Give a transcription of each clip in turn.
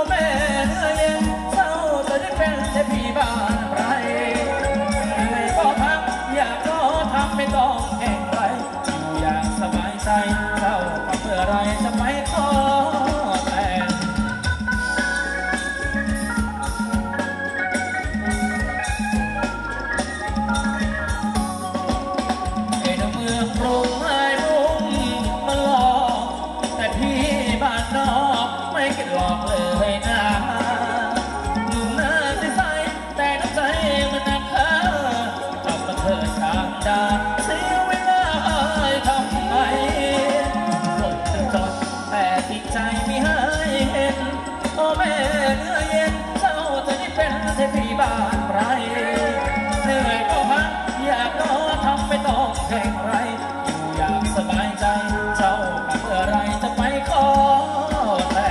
แม่เนื้อเย็นเศร้าจะได้เป็นเทพีบ้านไรก็พักอยากก็ทำไม่ต้องแข่งไรอยู่อย่างสบายใจเศร้าก็เมื่อไรจะไปขอแต่เมืองกรุงไม่มุ่งมาหลอกแต่พี่บ้านนอกไม่เก็ตหลอกเลยนะหนุ่มหน้าใสแต่น้ำใจมันหนักเธอทำมาเถิดทางดาเสียเวลาทำไมคนจะจดแต่ติดใจไม่ให้เห็นโอ้แม่เนื้อเย็นเจ้าจะได้เป็นเทพีบ้านไรเหนื่อยก็พักอยากก็ทำไม่ต้องแข่งไรอยู่อย่างสบายใจเจ้ากับเมื่อไรจะไปขอแต่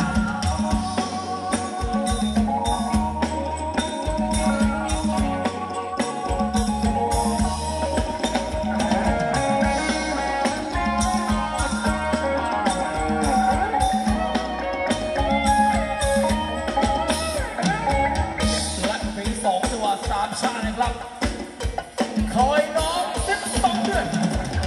และปี2จังหวะ3ชานะครับคอยน้อง12 เดือน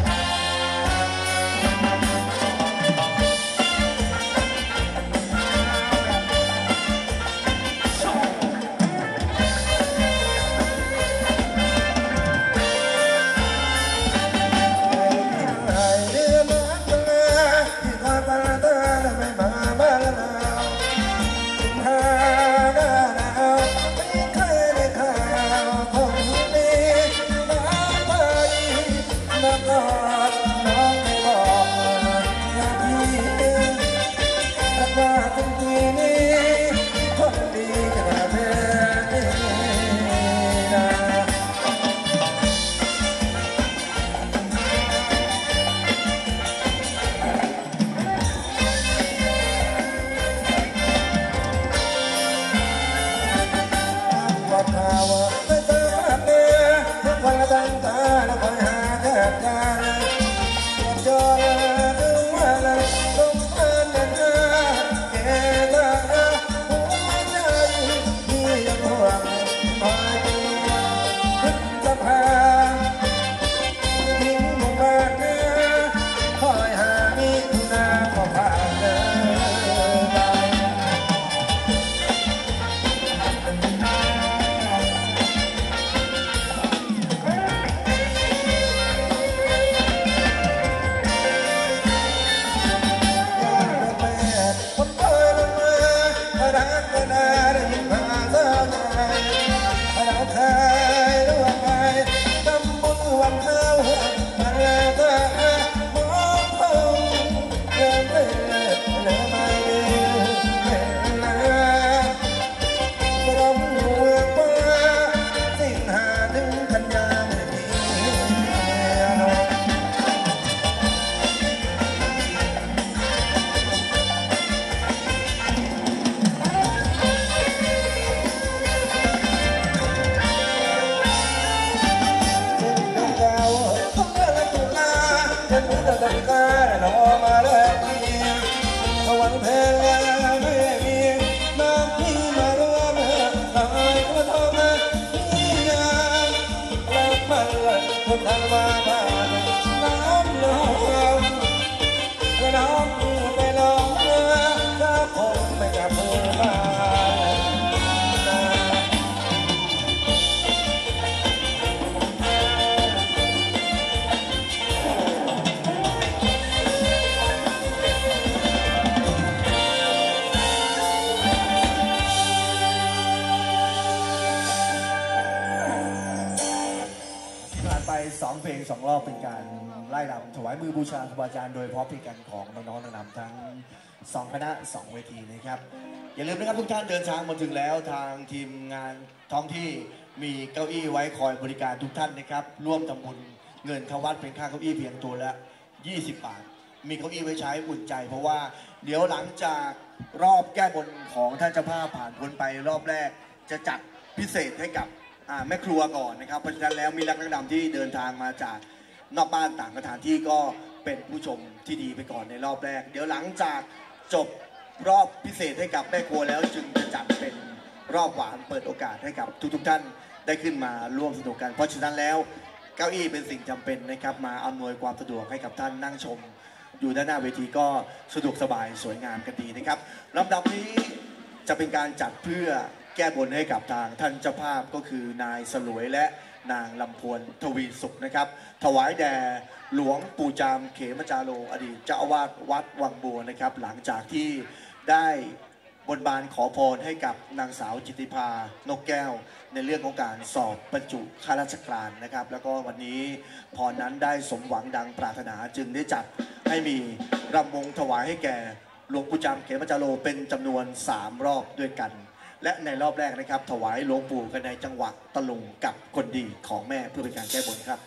2 เพลง 2 รอบเป็นการไล่รำถวายมือบูชาครูบาอาจารย์โดยเฉพาะเพลงกันของน้องๆนำทั้ง2 คณะ 2 เวทีนะครับอย่าลืมนะครับทุกท่านเดินทางมาถึงแล้วทางทีมงานท้องที่มีเก้าอี้ไว้คอยบริการทุกท่านนะครับร่วมทำบุญเงินเข้าวัดเป็นค่าเก้าอี้เพียงตัวละ20 บาทมีเก้าอี้ไว้ใช้อุ่นใจเพราะว่าเดี๋ยวหลังจากรอบแก้บนของท่านเจ้าภาพผ่านพ้นไปรอบแรกจะจัดพิเศษให้กับแม่ครัวก่อนนะครับเพราะฉะนั้นแล้วมีนักดำที่เดินทางมาจากนอกบ้านต่างสถานที่ก็เป็นผู้ชมที่ดีไปก่อนในรอบแรกเดี๋ยวหลังจากจบรอบพิเศษให้กับแม่ครัวแล้วจึงจะจัดเป็นรอบหวานเปิดโอกาสให้กับทุกท่านได้ขึ้นมาร่วมสนุกกันเพราะฉะนั้นแล้วเก้าอี้เป็นสิ่งจำเป็นนะครับมาอำนวยความสะดวกให้กับท่านนั่งชมอยู่ด้านหน้าเวทีก็สะดวกสบายสวยงามกันดีนะครับลำดับนี้จะเป็นการจัดเพื่อแก้บนให้กับทางท่านเจ้าภาพก็คือนายสลวยและนางลำพวนทวีสุขนะครับถวายแด่หลวงปู่จามเขมจาโรอดีตเจ้าอาวาสวัดวังบัวนะครับหลังจากที่ได้บนบานขอพรให้กับนางสาวจิตติภานกแก้วในเรื่องของการสอบบรรจุข้าราชการนะครับแล้วก็วันนี้พรนั้นได้สมหวังดังปรารถนาจึงได้จัดให้มีรำวงถวายให้แก่หลวงปู่จามเขมจาโรเป็นจำนวน3รอบด้วยกันและในรอบแรกนะครับถวายหลวงปู่กันในจังหวะตะลุงกับคนดีของแม่เพื่อเป็นการแก้บนครับ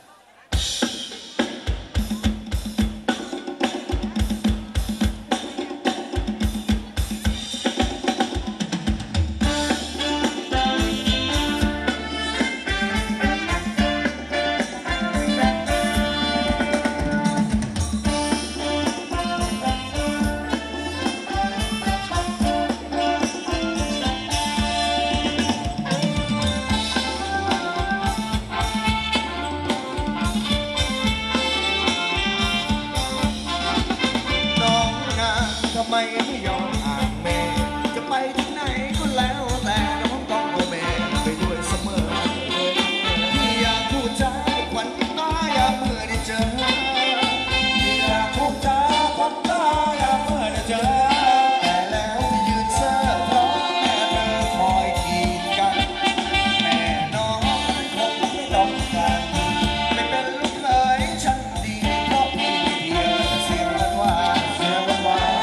ไม่ยอมห่างแม่จะไปที่ไหนก็แล้วแต่น้องต้องเอาแม่ไปด้วยเสมออยากพูดจาขวัญตาอยากเมื่อได้เจออยากพูดจาขวัญตาอยากเมื่อได้เจอแต่แล้วที่ยืนเซ่อเพราะแม่เธอคอยกีดกันแม่น้องคงไม่ต้องการไม่เป็นลูกเขยฉันดีเพราะพี่เพียงเสียงหวานเสียงหวาน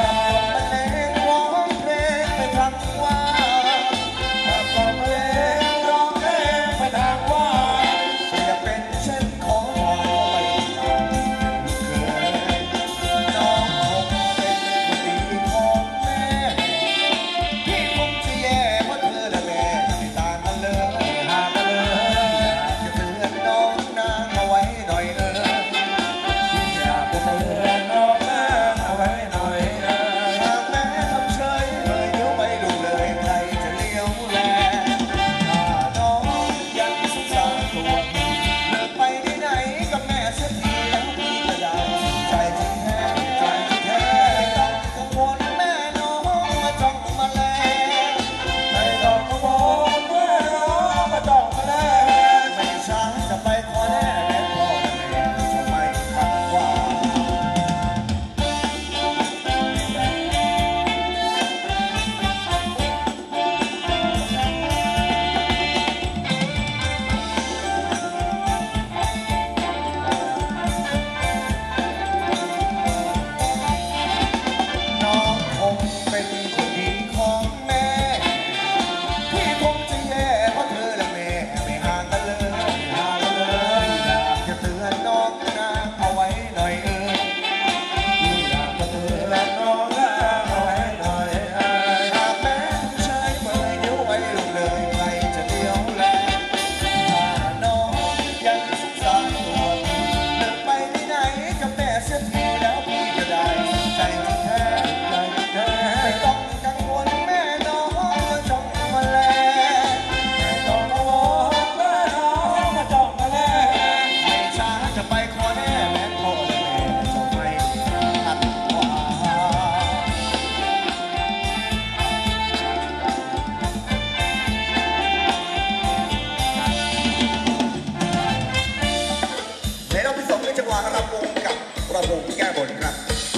ระบบแก้บนครับ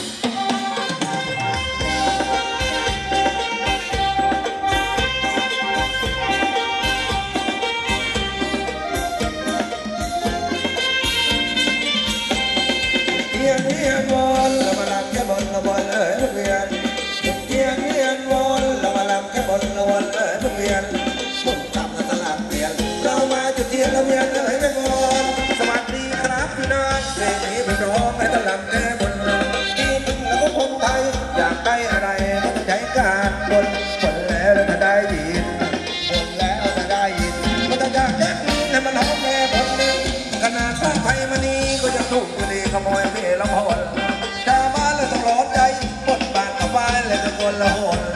เทียนเทียนวนละมาลำแก้บนละวนเวียนเทียนเทียนวนละมาลำแก้บนละวนเวียนมุ่งจับสลับเปลี่ยนเรามาจุดเทียนละเวียนเลยแม่บนสวัสดีครับพี่น้องเพลงนี้เป็นร้องให้ตลำแก้บนที่มึงแล้วก็คนไทยอยากได้อะไรก็ต้องใช้การบนแล้วจะได้ยินบนแล้วจะได้ยินมันจะอยากแก้ให้มันร้องแก้บนขนาดข้างไทยมันนี้ก็ยังถูกอยู่ดีขโมยเมียละหนชาวบ้านเลยต้องร้อนใจบทบาทกับบ้านเลยตะโกนละหน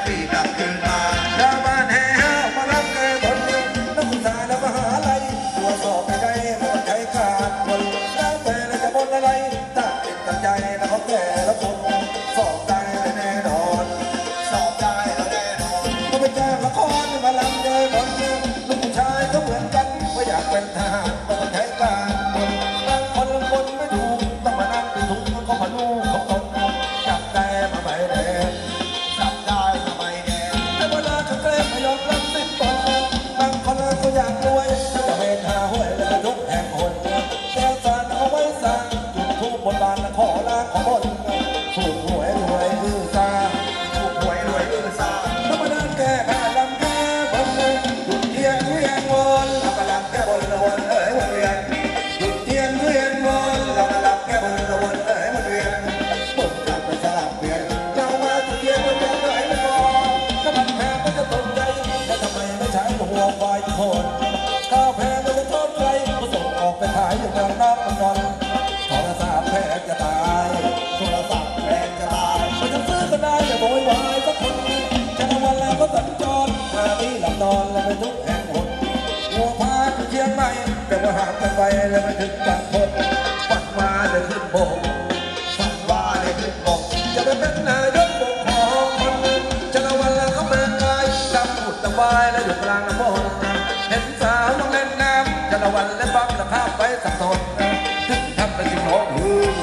ปีกลับคืนมาชาวบ้านแห่มารับแก้บนนักศึกษาและมหาลัยตัวสอบไม่ได้ไม่ต้องใช้ขาดคนแล้วแต่เราจะบนอะไรตั้งจิตตั้งใจแล้วเขาแก่แล้วคนสอบได้แน่นอนสอบได้แล้วแน่นอนก็ไปจ้างละครมาลำเลยบนลูกผู้ชายก็เหมือนกันว่าอยากเป็นทหารก็ต้องใช้การคนบางคนคนไม่ถูกต้องมานั่งดูถูกก็มาลูกเขาคนจับได้มาใบแดงจับได้มาใบแดงแต่เวลาเขาแกล้งไม่ยอมรับสิบบางคนก็อยากรวยก็จะเป็นหาหวยแล้วก็ยกแห่งคนแก้วสารเอาไว้สั่งจุดทูบบนบานขอลาขอบนถูกหวยรวยลือซาถูกหวยรวยลือซาธรรมดาแก้ผ้าลำแก้บนหยุดเทียนเวียนวนเรากำลังแก้บนละวนวนเวียนหยุดเทียนเวียนวนเรากำลังแก้บนละวนวนเวียนบนกลับไปสลับเวียนเรามาจุดเทียนวนวนไม่พอถ้ามันแพงก็จะตกใจแล้วทำไมไม่ใช้หัวไฟโคนข้าวแพงมันจะโทษใครก็ส่งออกไปขายอยู่เมืองนอกมันนอนโทรศัพท์แพงจะตายโทรศัพท์แพงจะตายมันจะซื้อก็ได้แต่โวยวายสักคนจะทำวันแล้วก็สัญจรหาที่หลับนอนแล้วไปทุกแห่งหนหัวพาไปเชียงใหม่แต่ว่าหามกันไปแล้วไปถึงกลางพนฝันว่าได้ขึ้นบกฝันว่าได้ขึ้นบกจะไปเป็นนายกปกครองคนจะทำวันแล้วก็แปลงกายดำผุดตะวายแล้วอยู่กลางน้ำมนเห็นสาวต้องเล่นน้ำจะละวันและบังและภาพไปสักตนถึงทำเป็นสิ่งร้องฮือ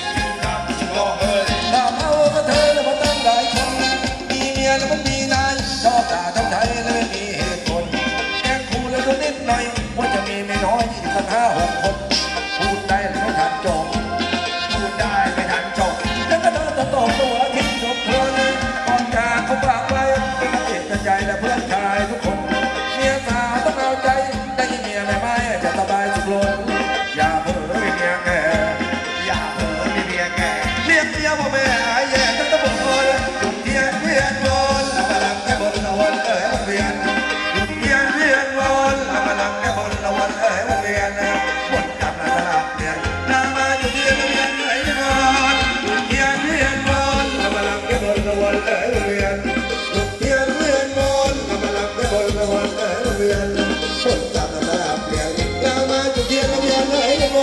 ดาวเมาก็เธอแล้วมาตั้งหลายคนมีเมียแล้วมันมีนายชอบด่าทำใจแล้วไม่มีเหตุผลแกล้งคู่แล้วก็นิดหน่อยว่าจะมีไม่น้อย25-6 คนพูดได้ไม่ทันจบพูดได้ไม่ทันจบแล้วก็โดนตบตัวทิ้งจบเพลินก่อนจากเขาฝากไว้เป็นจิตใจและเพื่อนชายทุกคนเมียสาวต้องเอาใจได้ยินเมียไม่ไม่จะสบายสุขล้นอย่าเผลอเมียแก่อย่าเผลอเมียแก่เรียกเมียว่าแม่หายแย่ตั้งแต่บนจุดเทียนเวียนวนเรากำลังแก้บนละวนมันเวียนจุดเทียนเวียนวนเรากำลังแก้บนละวนมันเวียนบนกลับมาสลับเปลี่ยนนามาจุดเทียนเวียนไหลวนจุดเทียนเวียนวนเรากำลังแก้บนละวนมันเวียนจุดเทียนเวียนวนเรากำลังแก้บนละวนมันเวียนบนกลับมาสลับเปลี่ยนนามาจุดเทียนเวียนไหลวน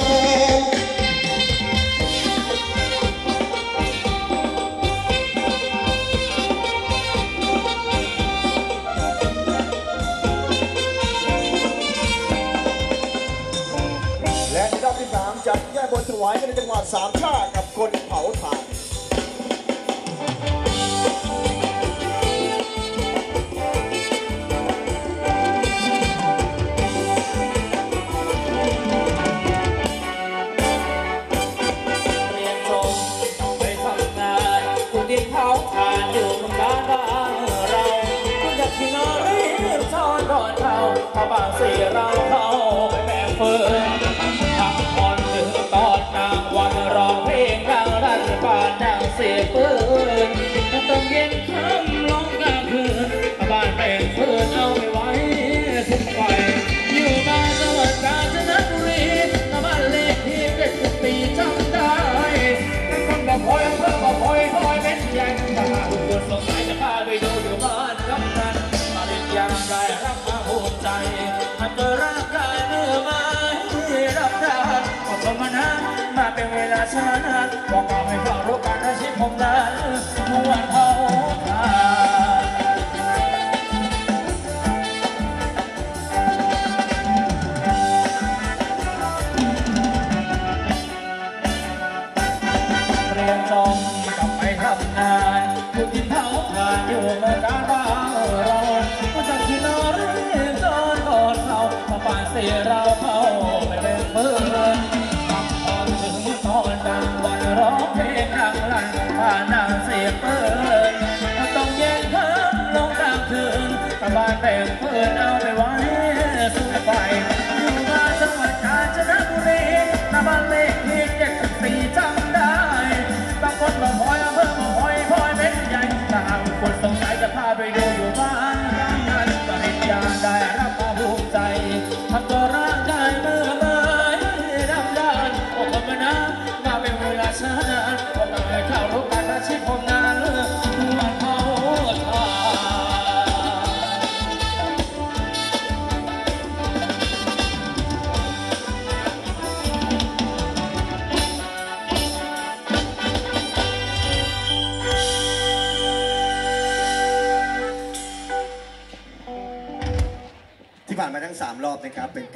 และในรอบที่ 3จัดแก้บนถวายกันในจังหวัดสามชาติกับคนเผาถ่านอยู่เมืองการบ้านเราคุณอยากที่นอนรีบช้อนก่อนเขาพอบางสีเราเข้าไปแบ่งเฟิร์นพักผ่อนถึงตอนกลางวันร้องเพลงดังรันป่านดังเสียงปืนต้องเย็นค่ำร้องกลางคืนบ้านเป็นฟืนเอาไม่ไหวทุกไฟอยู่บ้านจังหวัดกาญจนบุรีบ้านเลขที่70 ปีจำได้คนบอกคอยเพื่อบอกคอยเป็นใหญ่ถ้าทุกคนสงสัยจะพาไปดูอยู่บ้านกำนันปริญญาได้รับมาภูมิใจหากเกิดร่างกายเมื่อไม้รับได้อดทนมานะมาเป็นเวลาช้านานบอกเอาให้ฟังรู้การอาชีพผมนั้นเมื่อวันเขาทานเรียนจบกลับไปทำงานผู้ที่เผาถ่านอยู่เมืองการบ้านเราผู้จัดที่นอนรีบจนก่อนเขามาป่านเสียเราเขาไม่เป็นเพื่อนพักผ่อนถึงตอนกลางวันร้องเพลงดังลั่นผ่านดังเสียงปืนต้องแยกข้ามลงกลางคืนกับบ้านแบ่งเพื่อนเอาไปไว้สู้ไฟอยู่มาจังหวัดกาญจนบุรีบ้านเลขที่70 ปีจำได้บางคนบอกคอยเพิ่มบอกคอยเป็นใหญ่ถ้าหากคนสงสัยจะพาไปดูอยู่บ้านกำนันปริญญาได้รับมาภูมิใจหากตัวร่างกายเมื่อไม้ดำด้านอดทนมานะมาเป็นเวลาช้านานบอกเอาให้เข้ารู้การอาชีพผมนั้นวันเขาทานผ่านมาทั้ง3รอบนะครับเป็น